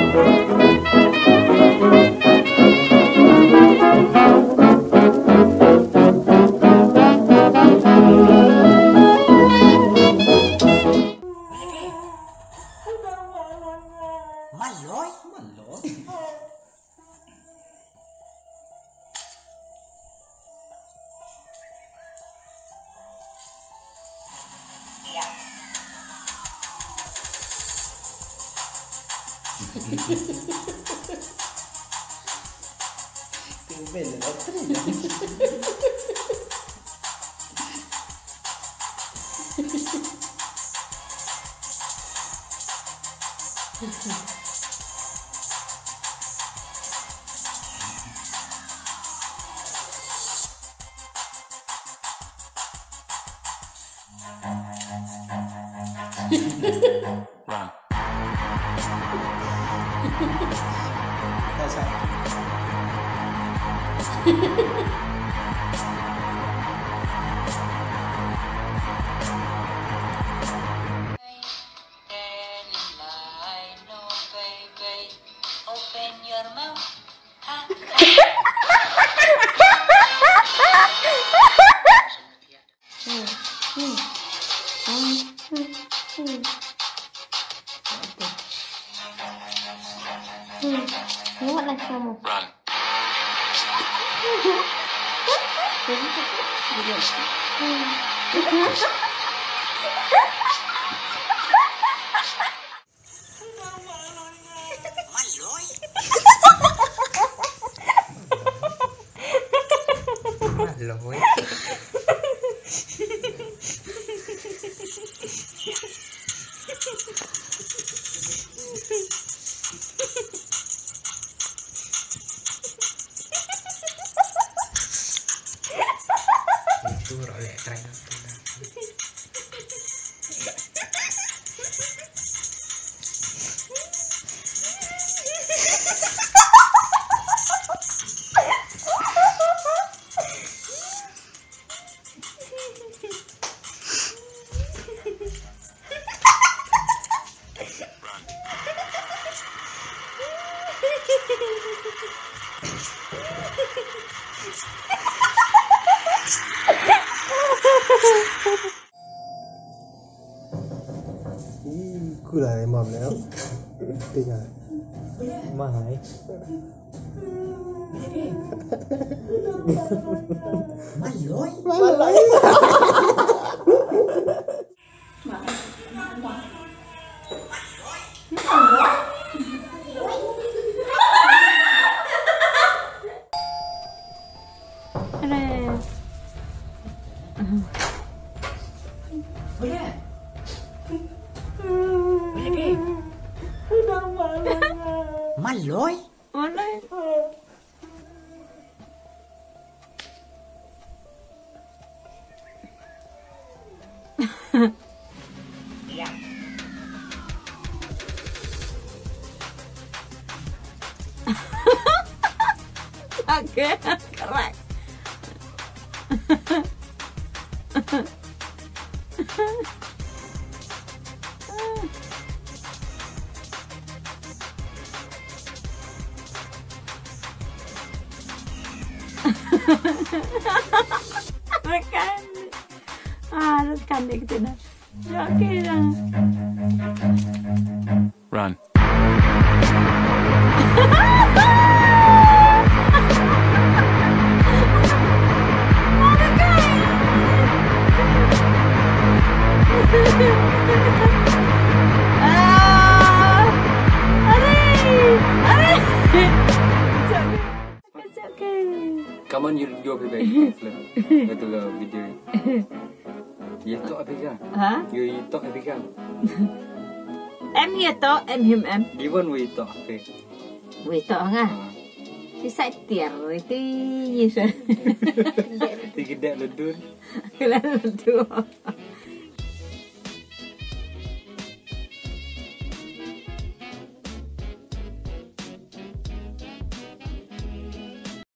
Malloy? Malloy? Tumben na Run. That's right. Open your mouth. Muatlah kamu. Run. Malloy? Itu rolek try nonton. Cứ là mầm này không? Bây giờ mà hãy Malloy? Malloy? Malloy? Malloy? Yeah. Okay, correct. Rekan. Rekan dia kita dah. Okey dah. Run. Come on, you back. Itu lah video. You talk apa kan? Ha? You talk apa kan? Em hiểu to, em hiểu em. Even we talk apa? We to nga. Thì sai tiệt rồi thì gì rồi? Thì cái đẹp là đun. Cái là đun.